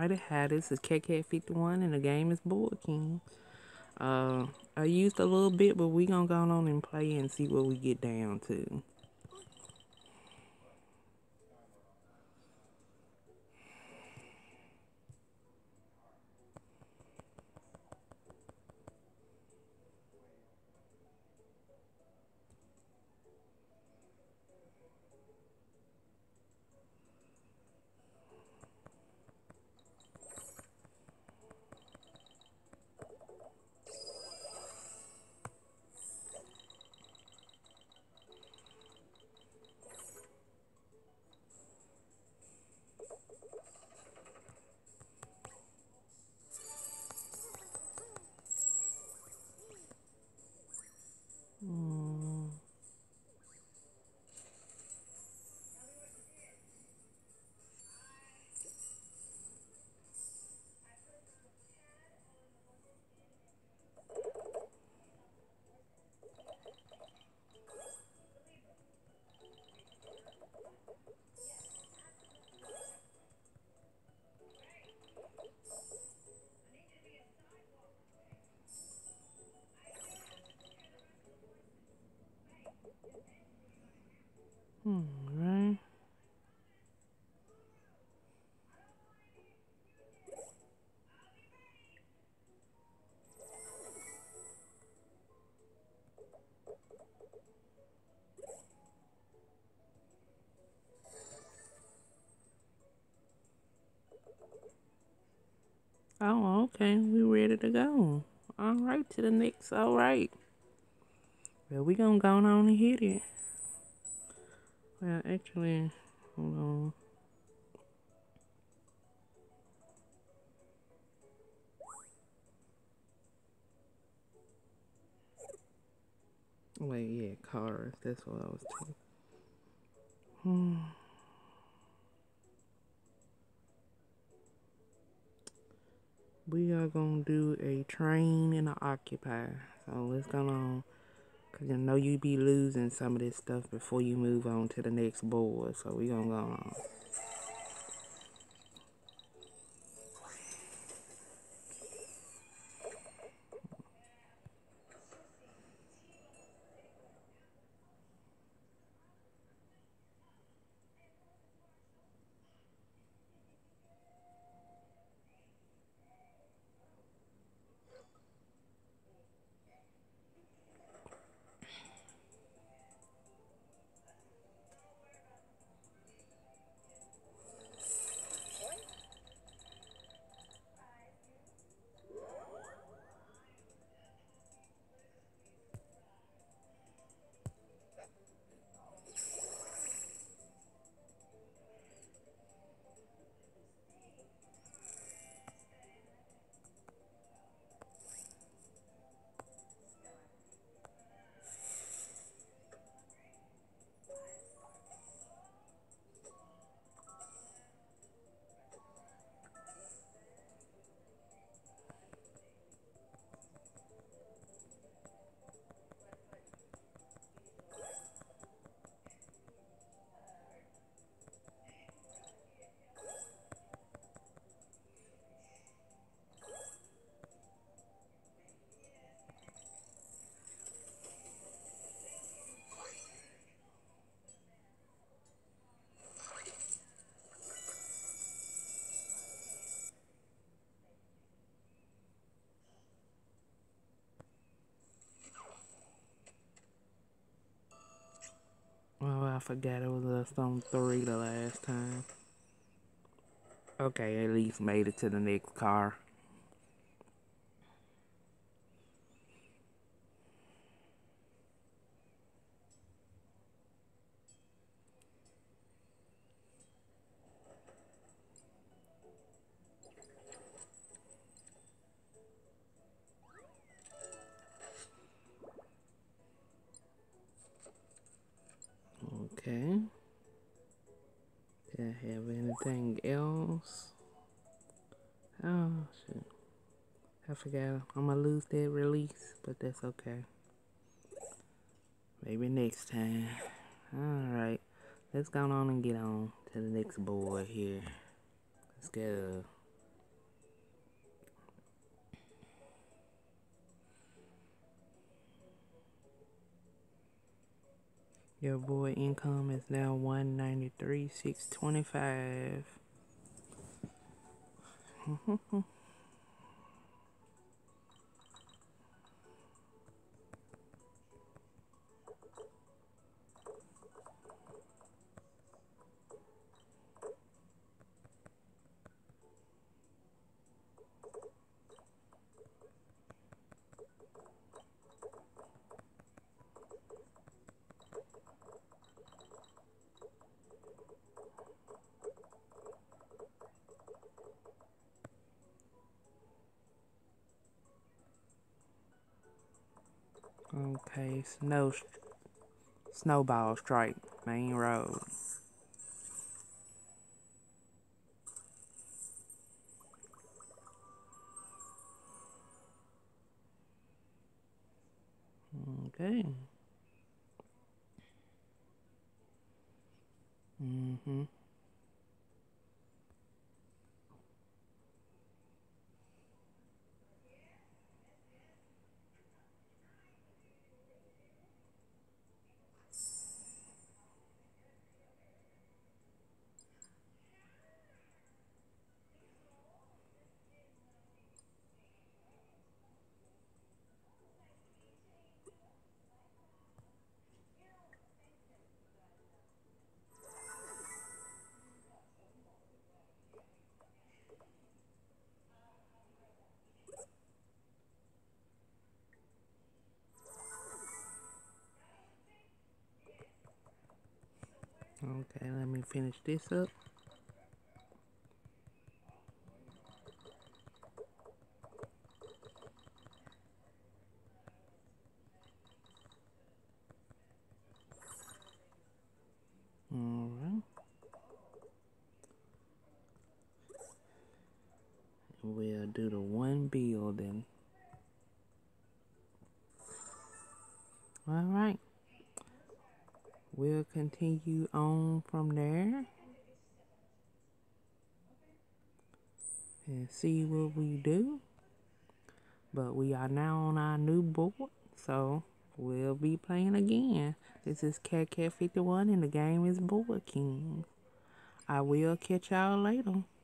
Alrighty, hi, this is KK51 and the game is Board King. I used a little bit, but we gonna go on and play and see what we get down to. Mm. Right. Oh, okay. We ready to go. Alright, to the next. Alright. Well, we gonna go on and hit it. Well, actually, hold on. Wait, yeah, cars. That's what I was talking. We are gonna do a train and an occupy. So let's go on. Cause I know you be losing some of this stuff before you move on to the next board. So we gonna go on. Oh, I forgot it was us on 3 the last time. Okay, at least made it to the next car. Okay. Did I have anything else? Oh, shit. I forgot. I'm gonna lose that release, but that's okay. Maybe next time. Alright. Let's go on and get on to the next board here. Let's go. Your boy income is now 193,625. Okay, snowball strike, main road. Okay. Mm-hmm. Okay, let me finish this up. Alright. We'll do the one building. Alright. We'll continue on from there and see what we do. But we are now on our new board, so we'll be playing again. This is Cat 51 and the game is Board King. I will catch y'all later.